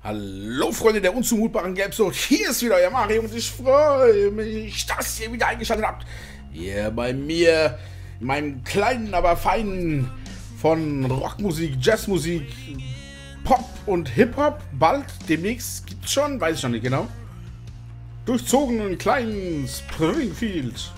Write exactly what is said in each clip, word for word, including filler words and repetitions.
Hallo Freunde der unzumutbaren Gelbsucht, hier ist wieder euer Mario und ich freue mich, dass ihr wieder eingeschaltet habt. Hier bei mir, in meinem kleinen, aber feinen von Rockmusik, Jazzmusik, Pop und Hip-Hop, bald, demnächst gibt's schon, weiß ich noch nicht genau, durchzogenen kleinen Springfield.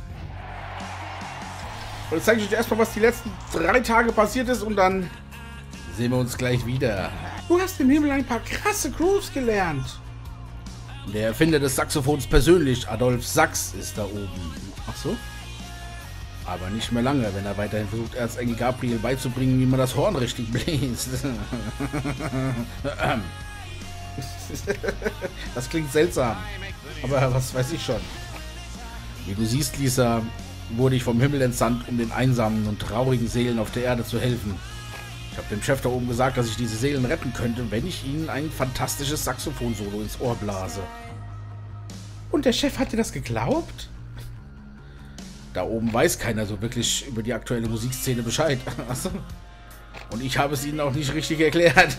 Und jetzt zeige ich euch erstmal, was die letzten drei Tage passiert ist und dann sehen wir uns gleich wieder. Du hast im Himmel ein paar krasse Grooves gelernt. Der Erfinder des Saxophons persönlich, Adolf Sax, ist da oben. Ach so? Aber nicht mehr lange, wenn er weiterhin versucht, Erzengel Gabriel beizubringen, wie man das Horn richtig bläst. Das klingt seltsam, aber was weiß ich schon. Wie du siehst, Lisa, wurde ich vom Himmel entsandt, um den einsamen und traurigen Seelen auf der Erde zu helfen. Ich habe dem Chef da oben gesagt, dass ich diese Seelen retten könnte, wenn ich ihnen ein fantastisches Saxophon-Solo ins Ohr blase. Und der Chef hat dir das geglaubt? Da oben weiß keiner so wirklich über die aktuelle Musikszene Bescheid. Achso. Und ich habe es ihnen auch nicht richtig erklärt.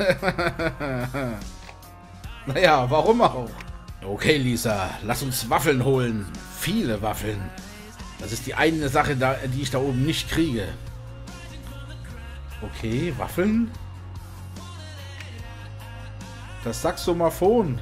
Naja, warum auch? Okay, Lisa, lass uns Waffeln holen. Viele Waffeln. Das ist die eine Sache, die ich da oben nicht kriege. Okay, Waffeln. Das Saxophon.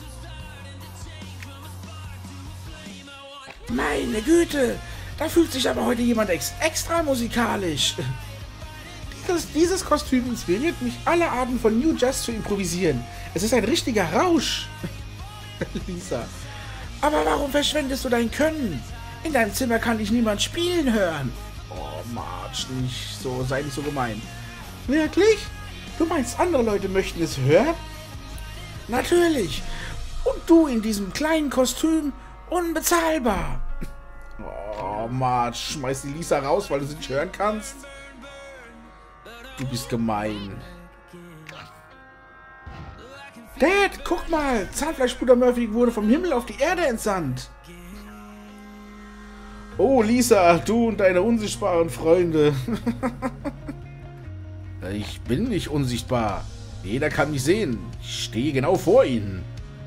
Meine Güte, da fühlt sich aber heute jemand ex extra musikalisch. Dieses, dieses Kostüm inspiriert mich, alle Arten von New Jazz zu improvisieren. Es ist ein richtiger Rausch. Lisa. Aber warum verschwendest du dein Können? In deinem Zimmer kann dich niemand spielen hören. Oh, Marge, nicht so, sei nicht so gemein. Wirklich? Du meinst, andere Leute möchten es hören? Natürlich. Und du in diesem kleinen Kostüm, unbezahlbar. Oh, Marge, schmeiß die Lisa raus, weil du sie nicht hören kannst. Du bist gemein. Dad, guck mal, Zahnfleischbruder Murphy wurde vom Himmel auf die Erde entsandt. Oh, Lisa, du und deine unsichtbaren Freunde. Ich bin nicht unsichtbar. Jeder kann mich sehen. Ich stehe genau vor ihnen.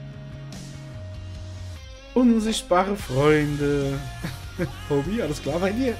Unsichtbare Freunde. Homie, alles klar bei dir?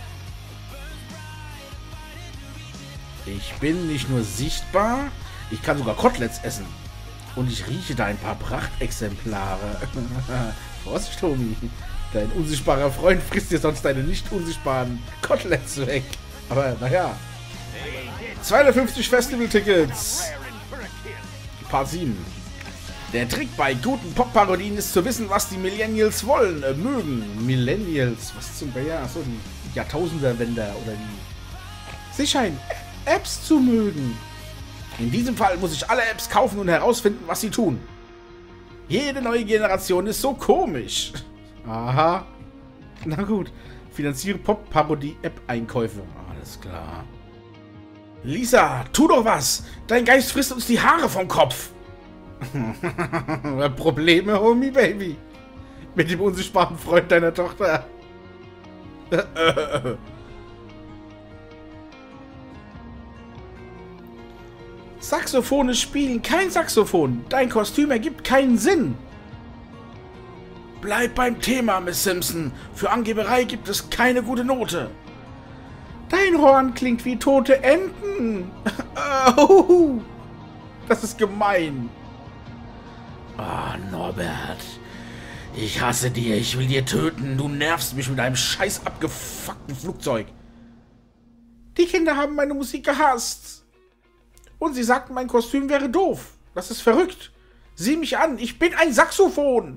Ich bin nicht nur sichtbar, ich kann sogar Koteletts essen. Und ich rieche da ein paar Prachtexemplare. Vorsicht, Homie. Dein unsichtbarer Freund frisst dir sonst deine nicht unsichtbaren Koteletts weg. Aber naja. zweihundertfünfzig Festival-Tickets. Part sieben. Der Trick bei guten Pop-Parodien ist zu wissen, was die Millennials wollen, äh, mögen. Millennials, was zum Beispiel? Achso, die Jahrtausender-Wender oder die. Sie scheinen Apps zu mögen. In diesem Fall muss ich alle Apps kaufen und herausfinden, was sie tun. Jede neue Generation ist so komisch. Aha. Na gut. Finanziere Pop-Parodie-App-Einkäufe. Alles klar. Lisa, tu doch was. Dein Geist frisst uns die Haare vom Kopf. Probleme, Homie Baby. Mit dem unsichtbaren Freund deiner Tochter. Saxophone spielen kein Saxophon. Dein Kostüm ergibt keinen Sinn. Bleib beim Thema, Miss Simpson. Für Angeberei gibt es keine gute Note. Dein Horn klingt wie tote Enten. Oh, das ist gemein. Ah, oh, Norbert. Ich hasse dir. Ich will dir töten. Du nervst mich mit deinem scheiß abgefuckten Flugzeug. Die Kinder haben meine Musik gehasst. Und sie sagten, mein Kostüm wäre doof. Das ist verrückt. Sieh mich an. Ich bin ein Saxophon.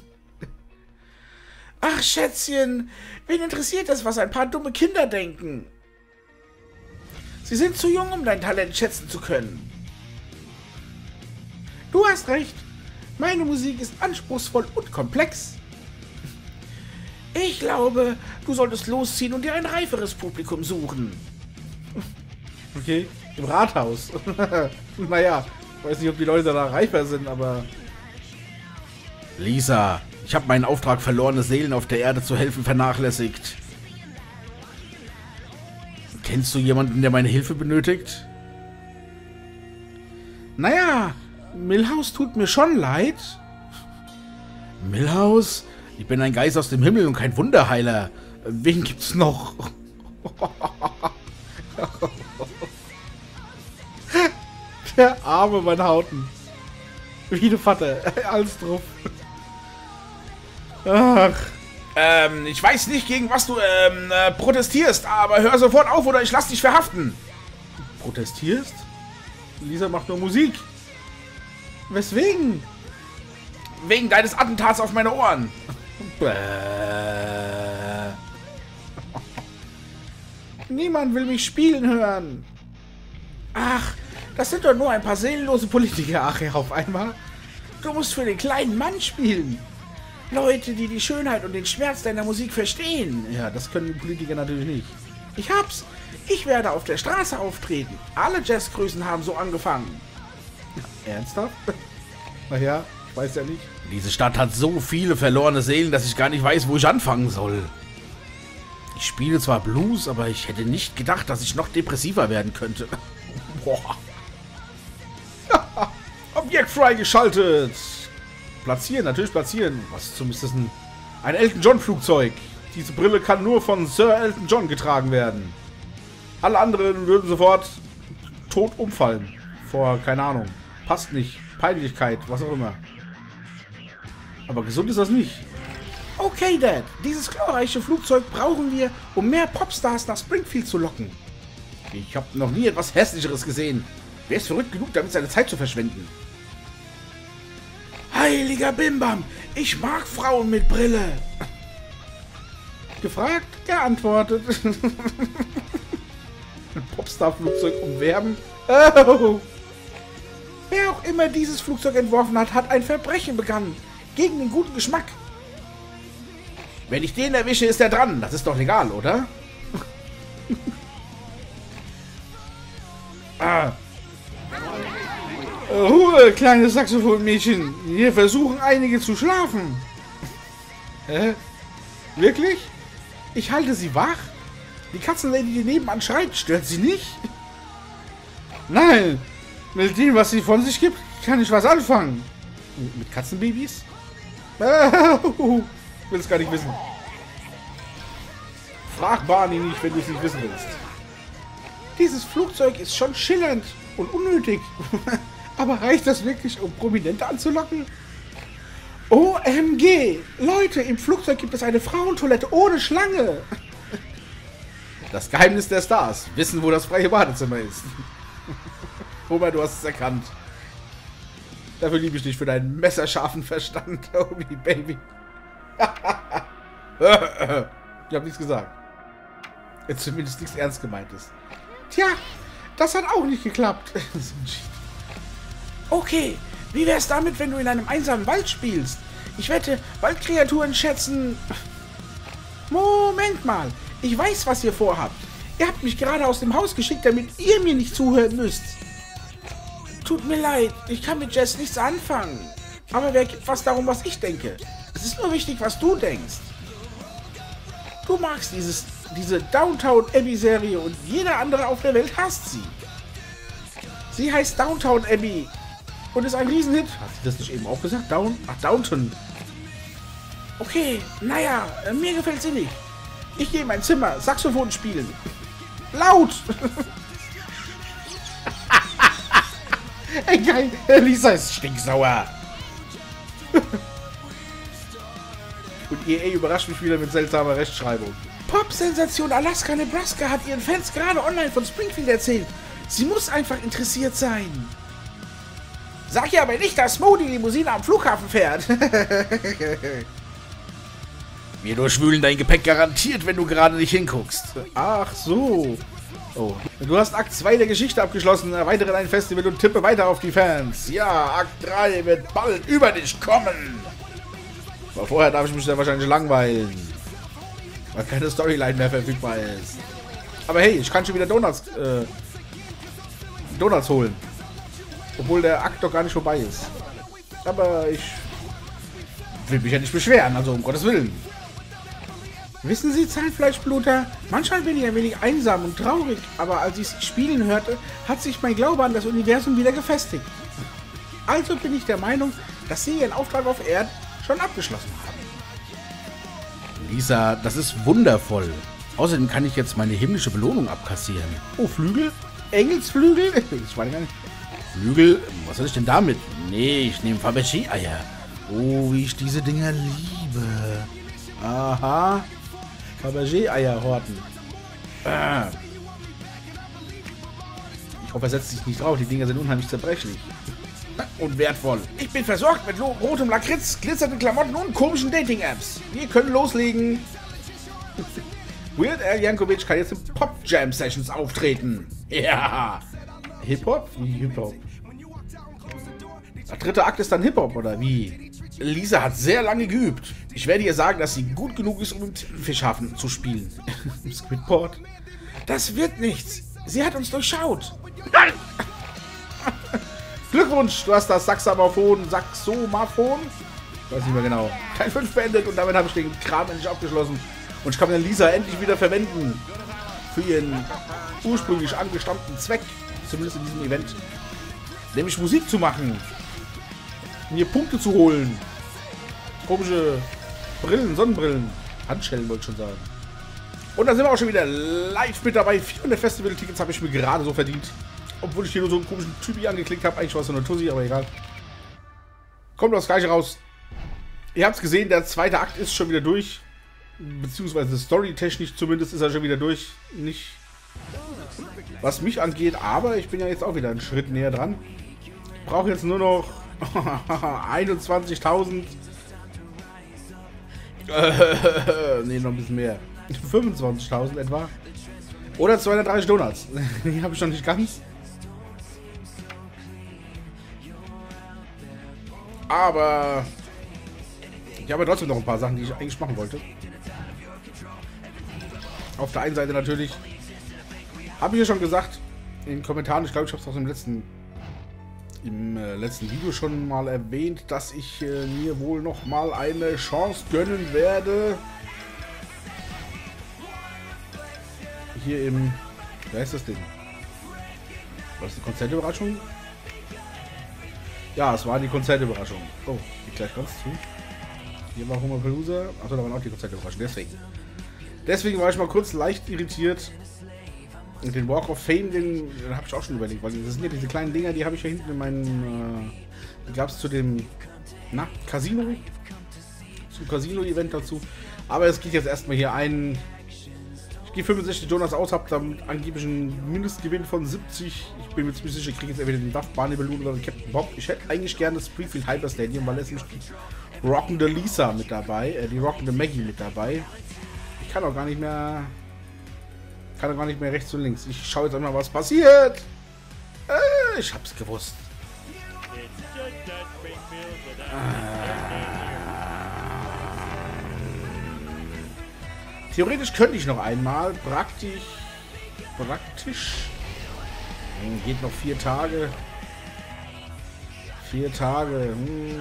Ach, Schätzchen, wen interessiert es, was ein paar dumme Kinder denken? Sie sind zu jung, um dein Talent schätzen zu können. Du hast recht. Meine Musik ist anspruchsvoll und komplex. Ich glaube, du solltest losziehen und dir ein reiferes Publikum suchen. Okay, im Rathaus. Naja, ich weiß nicht, ob die Leute da reifer sind, aber... Lisa, ich habe meinen Auftrag, verlorene Seelen auf der Erde zu helfen, vernachlässigt. Kennst du jemanden, der meine Hilfe benötigt? Naja, Milhouse tut mir schon leid. Milhouse? Ich bin ein Geist aus dem Himmel und kein Wunderheiler. Wen gibt's noch? Der arme Van Houten. Wie der Vater. Alles drauf. Ach. Ähm, ich weiß nicht, gegen was du ähm, äh, protestierst, aber hör sofort auf oder ich lass dich verhaften. Protestierst? Lisa macht nur Musik. Weswegen? Wegen deines Attentats auf meine Ohren. Bäh. Niemand will mich spielen hören. Ach, das sind doch nur ein paar seelenlose Politiker. Ach ja, auf einmal. Du musst für den kleinen Mann spielen. Leute, die die Schönheit und den Schmerz deiner Musik verstehen. Ja, das können die Politiker natürlich nicht. Ich hab's. Ich werde auf der Straße auftreten. Alle Jazzgrößen haben so angefangen. Ernsthaft? Naja, ich weiß ja nicht. Diese Stadt hat so viele verlorene Seelen, dass ich gar nicht weiß, wo ich anfangen soll. Ich spiele zwar Blues, aber ich hätte nicht gedacht, dass ich noch depressiver werden könnte. Boah. Objekt freigeschaltet. Platzieren, natürlich platzieren. Was zum ist das ein... Ein Elton John Flugzeug. Diese Brille kann nur von Sir Elton John getragen werden. Alle anderen würden sofort tot umfallen. Vor, keine Ahnung. Passt nicht. Peinlichkeit, was auch immer. Aber gesund ist das nicht. Okay, Dad. Dieses glorreiche Flugzeug brauchen wir, um mehr Popstars nach Springfield zu locken. Ich habe noch nie etwas Hässlicheres gesehen. Wer ist verrückt genug, damit seine Zeit zu verschwenden? Heiliger Bimbam, ich mag Frauen mit Brille. Gefragt, geantwortet. Ein Popstar-Flugzeug umwerben? Oh. Wer auch immer dieses Flugzeug entworfen hat, hat ein Verbrechen begangen. Gegen den guten Geschmack. Wenn ich den erwische, ist er dran. Das ist doch legal, oder? Ah. Ruhe, kleines Saxophonmädchen. Hier versuchen einige zu schlafen. Hä? Wirklich? Ich halte sie wach? Die Katzenlady, die nebenan schreit, stört sie nicht? Nein. Mit dem, was sie von sich gibt, kann ich was anfangen. Mit Katzenbabys? Oh, will es gar nicht wissen. Frag Barney nicht, wenn du es nicht wissen willst. Dieses Flugzeug ist schon schillernd und unnötig. Aber reicht das wirklich, um Prominente anzulocken? O M G! Leute, im Flugzeug gibt es eine Frauentoilette ohne Schlange. Das Geheimnis der Stars. Wissen, wo das freie Badezimmer ist. Homer, du hast es erkannt. Dafür liebe ich dich für deinen messerscharfen Verstand, Obi Baby. Ich habe nichts gesagt. Jetzt zumindest nichts ernst gemeintes. Tja, das hat auch nicht geklappt. Okay, wie wär's damit, wenn du in einem einsamen Wald spielst? Ich wette, Waldkreaturen schätzen... Moment mal, ich weiß, was ihr vorhabt. Ihr habt mich gerade aus dem Haus geschickt, damit ihr mir nicht zuhören müsst. Tut mir leid, ich kann mit Jazz nichts anfangen. Aber wer gibt was darum, was ich denke? Es ist nur wichtig, was du denkst. Du magst dieses, diese Downtown Abbey Serie und jeder andere auf der Welt hasst sie. Sie heißt Downtown Abbey und ist ein Riesenhit. Hat sie das nicht eben auch gesagt? Down? Ach, Downton. Okay, naja, mir gefällt sie nicht. Ich gehe in mein Zimmer, Saxophon spielen. Laut! Ey, geil, Lisa ist stinksauer. Und E A überrascht mich wieder mit seltsamer Rechtschreibung. Pop-Sensation Alaska Nebraska hat ihren Fans gerade online von Springfield erzählt. Sie muss einfach interessiert sein. Sag ihr aber nicht, dass Mo die Limousine am Flughafen fährt. Wir durchwühlen dein Gepäck garantiert, wenn du gerade nicht hinguckst. Ach so. Oh. Du hast Akt zwei der Geschichte abgeschlossen. Erweitere dein Festival und tippe weiter auf die Fans. Ja, Akt drei wird bald über dich kommen. Aber vorher darf ich mich dann wahrscheinlich langweilen. Weil keine Storyline mehr verfügbar ist. Aber hey, ich kann schon wieder Donuts, äh, Donuts holen. Obwohl der Akt doch gar nicht vorbei ist. Aber ich will mich ja nicht beschweren, also um Gottes Willen. Wissen Sie, Zahnfleischbluter, manchmal bin ich ein wenig einsam und traurig, aber als ich Sie spielen hörte, hat sich mein Glaube an das Universum wieder gefestigt. Also bin ich der Meinung, dass Sie Ihren Auftrag auf Erd schon abgeschlossen haben. Lisa, das ist wundervoll. Außerdem kann ich jetzt meine himmlische Belohnung abkassieren. Oh, Flügel? Engelsflügel? Ich weiß gar nicht. Flügel? Was soll ich denn damit? Nee, ich nehme Fabergé-Eier. Oh, wie ich diese Dinger liebe. Aha. Fabergé-Eier horten. Ah. Ich hoffe, er setzt sich nicht drauf. Die Dinger sind unheimlich zerbrechlich. Und wertvoll. Ich bin versorgt mit rotem Lakritz, glitzernden Klamotten und komischen Dating-Apps. Wir können loslegen. Weird Al Yankovic kann jetzt in Pop-Jam-Sessions auftreten. Ja. Hip-Hop? Wie Hip-Hop? Der dritte Akt ist dann Hip-Hop, oder wie? Lisa hat sehr lange geübt. Ich werde ihr sagen, dass sie gut genug ist, um im Tintenfischhafen zu spielen. Squidboard? Das wird nichts. Sie hat uns durchschaut. Nein! Glückwunsch, du hast das Saxophon, Saxomaphon? Ich weiß nicht mehr genau. Teil fünf beendet und damit habe ich den Kram endlich abgeschlossen. Und ich kann den Lisa endlich wieder verwenden. Für ihren ursprünglich angestammten Zweck. Zumindest in diesem Event. Nämlich Musik zu machen. Mir Punkte zu holen. Komische Brillen, Sonnenbrillen. Handschellen wollte ich schon sagen. Und dann sind wir auch schon wieder live mit dabei. vierhundert Festival-Tickets habe ich mir gerade so verdient. Obwohl ich hier nur so einen komischen Typi angeklickt habe. Eigentlich war es so eine Tussi, aber egal. Kommt das gleiche raus. Ihr habt es gesehen, der zweite Akt ist schon wieder durch. Beziehungsweise storytechnisch zumindest ist er schon wieder durch. Nicht was mich angeht, aber ich bin ja jetzt auch wieder einen Schritt näher dran. Ich brauche jetzt nur noch einundzwanzigtausend. Äh, ne, noch ein bisschen mehr. fünfundzwanzigtausend etwa. Oder zweihundertdreißig Donuts. Die habe ich noch nicht ganz. Aber ich habe trotzdem noch ein paar Sachen, die ich eigentlich machen wollte. Auf der einen Seite natürlich, habe ich ja schon gesagt, in den Kommentaren, ich glaube, ich habe es auch im letzten, im äh, letzten Video schon mal erwähnt, dass ich äh, mir wohl noch mal eine Chance gönnen werde. Hier im, wer ist das Ding? War das die Konzertüberraschung? Ja, es war die Konzertüberraschung. Oh, geht gleich ganz zu. Hier war Hummerpalooza. Achso, da waren auch die Konzertüberraschung. Deswegen. Deswegen war ich mal kurz leicht irritiert. Und den Walk of Fame, den, den habe ich auch schon überlegt. Weil das sind ja diese kleinen Dinger, die habe ich ja hinten in meinen. Äh, die gab es zu dem. Na, Casino. Zum Casino-Event dazu. Aber es geht jetzt erstmal hier ein. Ich gehe fünfundsechzig Donuts aus, habe damit angeblich einen Mindestgewinn von siebzig. Ich bin mir ziemlich sicher, ich kriege jetzt entweder den Duff Barney Balloon oder den Captain Bob. Ich hätte eigentlich gerne das Springfield Hyper Stadium, weil es ist die rockende Lisa mit dabei, äh, die rockende Maggie mit dabei. Ich kann auch gar nicht mehr, kann auch gar nicht mehr rechts und links. Ich schaue jetzt einmal, was passiert. Äh, ich hab's gewusst. Theoretisch könnte ich noch einmal, praktisch, praktisch, geht noch vier Tage, vier Tage,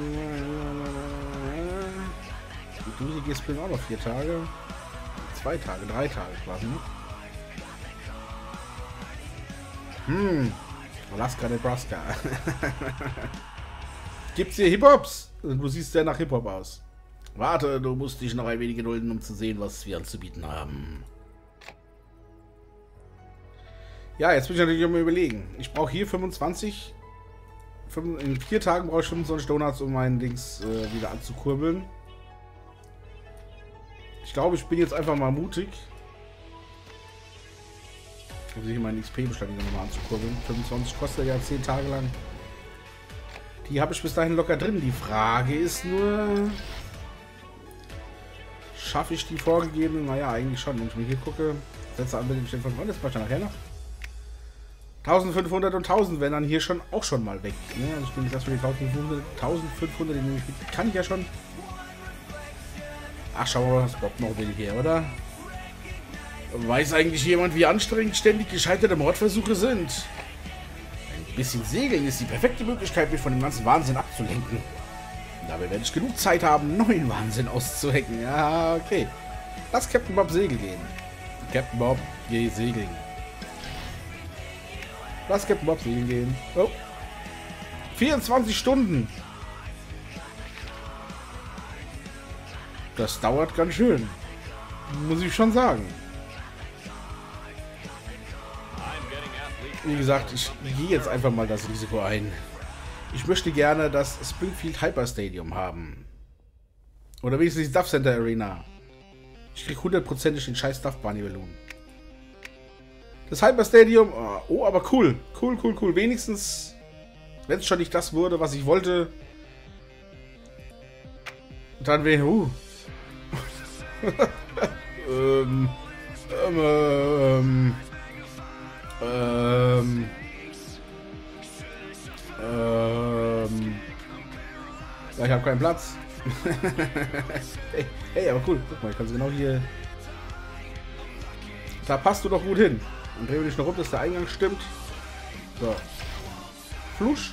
die Dose geht Spring auch noch vier Tage, zwei Tage, drei Tage quasi, ne? Hm, Alaska, Nebraska. Gibt's hier Hip-Hops? Du siehst ja nach Hip-Hop aus. Warte, du musst dich noch ein wenig gedulden, um zu sehen, was wir anzubieten haben. Ja, jetzt bin ich natürlich immer überlegen. Ich brauche hier fünfundzwanzig. In vier Tagen brauche ich fünfundzwanzig Donuts, um meinen Dings äh, wieder anzukurbeln. Ich glaube, ich bin jetzt einfach mal mutig. Um sich meinen X P-Bestand nochmal anzukurbeln. fünfundzwanzig kostet ja zehn Tage lang. Die habe ich bis dahin locker drin. Die Frage ist nur... Schaffe ich die vorgegebenen? Naja, eigentlich schon. Wenn ich mir hier gucke, setze an mit dem Stellen von Freund, das mache ich nachher noch. eintausendfünfhundert und tausend werden dann hier schon auch schon mal weg. Ne? Also ich bin jetzt erstmal die eintausendfünfhundert, eintausendfünfhundert, die nehme ich mit. Kann ich ja schon. Ach, schauen wir mal, was Bob noch will hier, oder? Weiß eigentlich jemand, wie anstrengend ständig gescheiterte Mordversuche sind? Ein bisschen Segeln ist die perfekte Möglichkeit, mich von dem ganzen Wahnsinn abzulenken. Dabei werde ich genug Zeit haben, neuen Wahnsinn auszuhecken. Ja, okay. Lass Captain Bob segeln gehen. Captain Bob, geh segeln. Lass Captain Bob segeln gehen. Oh. vierundzwanzig Stunden. Das dauert ganz schön. Muss ich schon sagen. Wie gesagt, ich gehe jetzt einfach mal das Risiko ein. Ich möchte gerne das Springfield Hyper Stadium haben. Oder wenigstens die Duff Center Arena. Ich krieg hundertprozentig den scheiß Duff Bunny Balloon. Das Hyper Stadium, oh, aber cool. Cool, cool, cool. Wenigstens, wenn es schon nicht das wurde, was ich wollte, dann wäre, uh. ähm, ähm, ähm, ähm, ja, ich habe keinen Platz. hey, hey, aber cool. Guck mal, ich kann sie genau hier. Da passt du doch gut hin. Und drehen wir dich noch rum, dass der Eingang stimmt. So. Flusch.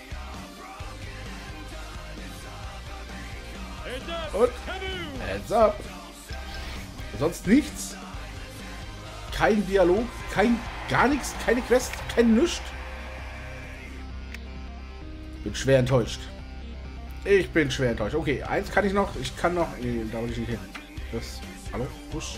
Und Heads up. Sonst nichts. Kein Dialog, kein gar nichts, keine Quest, kein Nichts. Bin schwer enttäuscht. Ich bin schwer enttäuscht. Okay, eins kann ich noch. Ich kann noch. Nee, da will ich nicht hin. Das. Hallo? Push.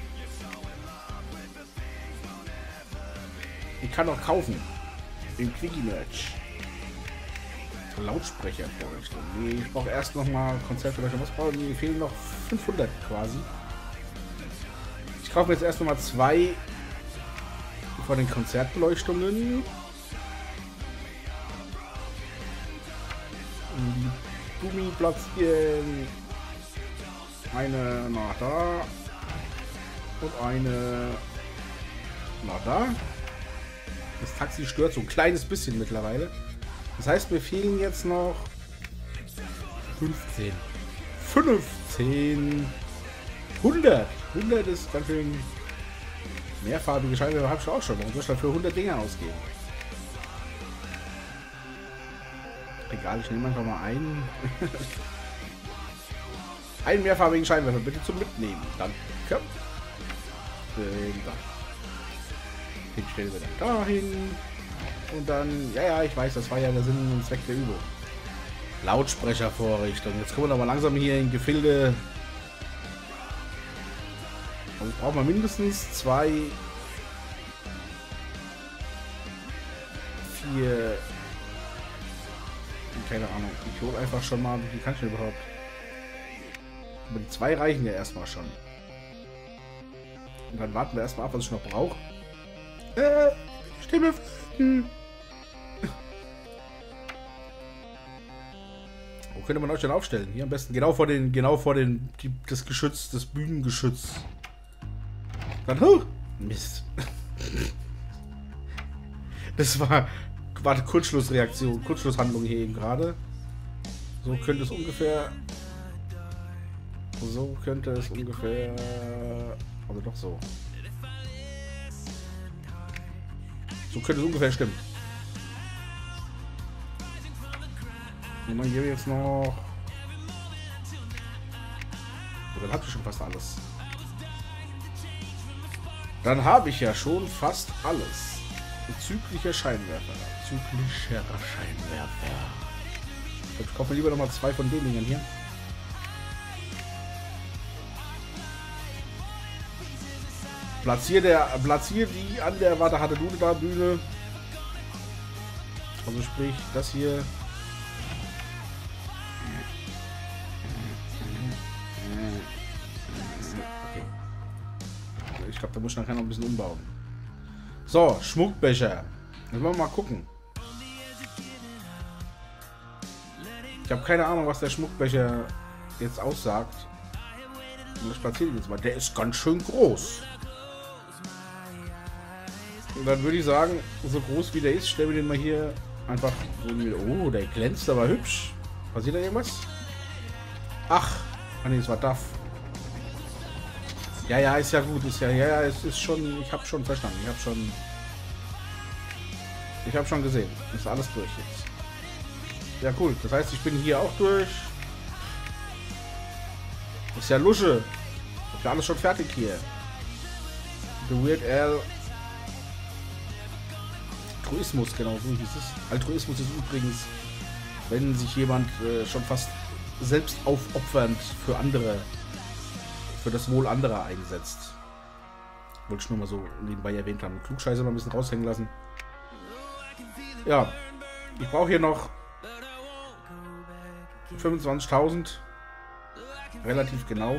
Ich kann noch kaufen. Im Quickie-Merch. Lautsprecher vorrichtung. Nee, ich brauche erst noch mal Konzertbeleuchtung. Was brauchen die? Fehlen noch fünfhundert quasi. Ich kaufe mir jetzt erst noch mal zwei von den Konzertbeleuchtungen. Die Gummi platzieren. Eine nach da. Und eine nach da. Das Taxi stört so ein kleines bisschen mittlerweile. Das heißt, mir fehlen jetzt noch fünfzehn. fünfzehn. hundert. hundert ist ganz schön mehrfarbige Scheinwerfer. Habe ich auch schon. Warum soll ich dafür hundert Dinger ausgeben? Egal, ich nehme einfach mal einen. einen mehrfarbigen Scheinwerfer, bitte zum Mitnehmen. Dann komm. Den da. Den stellen wir dann dahin. Und dann, ja, ja, ich weiß, das war ja der Sinn und Zweck der Übung. Lautsprechervorrichtung. Jetzt kommen wir aber langsam hier in Gefilde. Also brauchen wir mindestens zwei, vier, keine Ahnung. Ich hole einfach schon mal, wie viel kann ich denn überhaupt? Aber die zwei reichen ja erstmal schon. Und dann warten wir erstmal ab, was ich noch brauche. Äh, Stimme. Hm. Wo könnte man euch denn aufstellen? Hier am besten genau vor den, genau vor den, die, das Geschütz, das Bühnengeschütz. Dann, huh, Mist. Das war, war eine Kurzschlussreaktion, Kurzschlusshandlung hier eben gerade. So könnte es ungefähr, so könnte es ungefähr, aber doch so. So könnte es ungefähr stimmen. Und dann hier jetzt noch. Oh, dann habe ich schon fast alles. Dann habe ich ja schon fast alles. Bezüglicher Scheinwerfer. Bezüglicher Scheinwerfer. Ich kaufe mir lieber noch mal zwei von den Dingern hier. Platziert der, platziert die an der Warte hatte du da Bühne. Also sprich das hier. Okay. Ich glaube, da muss ich nachher noch ein bisschen umbauen. So, Schmuckbecher. Jetzt wollen wir mal gucken. Ich habe keine Ahnung, was der Schmuckbecher jetzt aussagt. Ich platziere ihn jetzt mal. Der ist ganz schön groß. Und dann würde ich sagen, so groß wie der ist, stellen wir den mal hier einfach so. Oh, der glänzt aber hübsch. Passiert da irgendwas? Ach, ah nee, es war Duff. Ja, ja, ist ja gut, ist ja, ja, ja, es ist schon, ich habe schon verstanden, ich habe schon, ich habe schon gesehen, ist alles durch jetzt. Ja, cool, das heißt, ich bin hier auch durch. Ist ja Lusche. Ist ja alles schon fertig hier. The Weird Al Altruismus, genau so hieß es. Altruismus ist übrigens wenn sich jemand äh, schon fast selbst aufopfernd für andere, für das Wohl anderer einsetzt. Wollte ich nur mal so nebenbei erwähnt haben. Klugscheiße mal ein bisschen raushängen lassen. Ja, ich brauche hier noch fünfundzwanzigtausend. Relativ genau.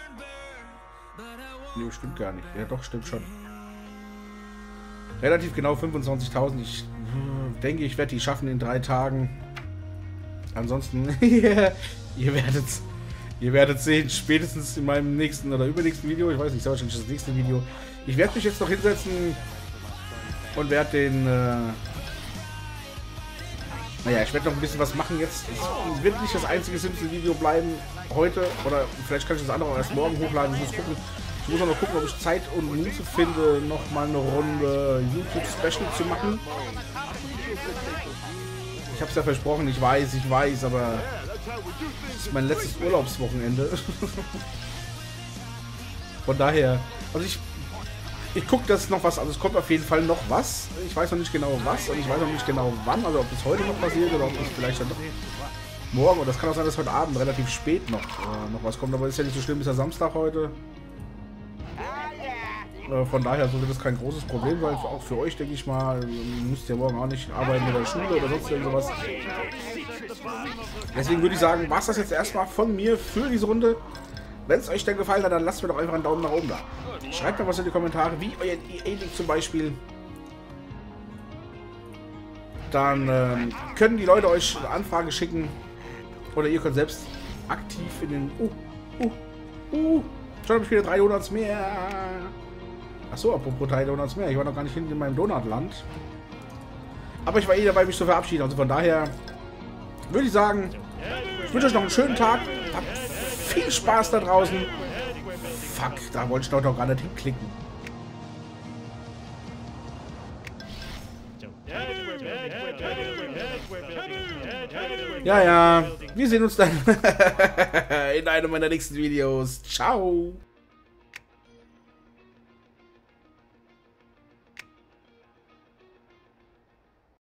Ne, stimmt gar nicht. Ja, doch, stimmt schon. Relativ genau fünfundzwanzigtausend. Ich denke, ich werde die schaffen in drei Tagen. Ansonsten, ihr werdet ihr werdet sehen, spätestens in meinem nächsten oder übernächsten Video. Ich weiß nicht, ich sage wahrscheinlich das nächste Video. Ich werde mich jetzt noch hinsetzen und werde den... Äh, naja, ich werde noch ein bisschen was machen jetzt. Es wird nicht das einzige Simpsons-Video bleiben heute. Oder vielleicht kann ich das andere auch erst morgen hochladen. Ich muss gucken. Ich muss auch noch gucken, ob ich Zeit und Muße finde, noch mal eine Runde YouTube-Special zu machen. Ich habe es ja versprochen, ich weiß, ich weiß, aber das ist mein letztes Urlaubswochenende. Von daher, also ich, ich gucke, dass noch was, also es kommt auf jeden Fall noch was. Ich weiß noch nicht genau was und ich weiß noch nicht genau wann, also ob das heute noch passiert oder ob das vielleicht dann noch morgen, oder das kann auch sein, dass heute Abend relativ spät noch, äh, noch was kommt, aber ist ja nicht so schlimm, ist ja Samstag heute. Von daher sollte das kein großes Problem sein, auch für euch, denke ich mal. Müsst ihr morgen auch nicht arbeiten in der Schule oder sonst irgendwas. Deswegen würde ich sagen, war es das jetzt erstmal von mir für diese Runde. Wenn es euch denn gefallen hat, dann lasst mir doch einfach einen Daumen nach oben da. Schreibt mir was in die Kommentare, wie euer E A liegt zum Beispiel. Dann ähm, können die Leute euch eine Anfrage schicken. Oder ihr könnt selbst aktiv in den... Uh, uh, uh, schon habe ich wieder drei Donuts mehr. Achso, apropos drei Donuts mehr. Ich war noch gar nicht hinten in meinem Donutland. Aber ich war eh dabei, mich zu verabschieden. Also von daher würde ich sagen, ich wünsche euch noch einen schönen Tag. Habt viel Spaß da draußen. Fuck, da wollte ich doch noch gar nicht hinklicken. Ja, ja. Wir sehen uns dann in einem meiner nächsten Videos. Ciao.